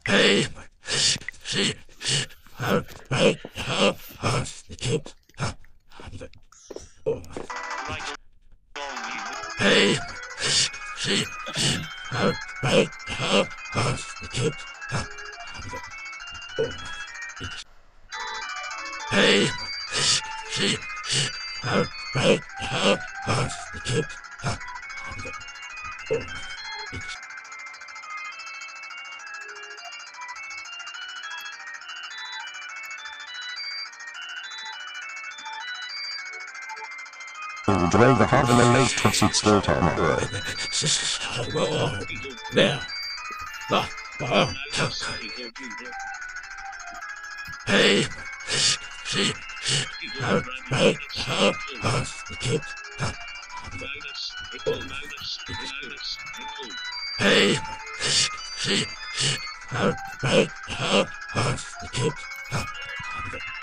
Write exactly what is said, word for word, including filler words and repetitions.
Hey, see, right, the kid. Hey, see, right, the kid. Hey, see, right, the kid. Drive the half and lace to sit still time. There. Hey, see, right, the kid. Hey, see, right, the kid.